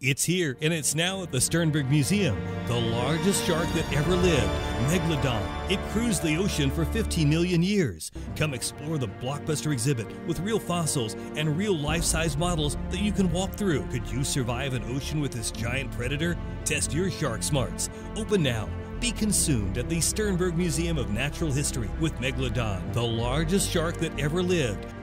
It's here, and it's now at the Sternberg Museum, the largest shark that ever lived, Megalodon. It cruised the ocean for 15 million years. Come explore the blockbuster exhibit with real fossils and real life-size models that you can walk through. Could you survive an ocean with this giant predator? Test your shark smarts. Open now. Be consumed at the Sternberg Museum of Natural History with Megalodon, the largest shark that ever lived.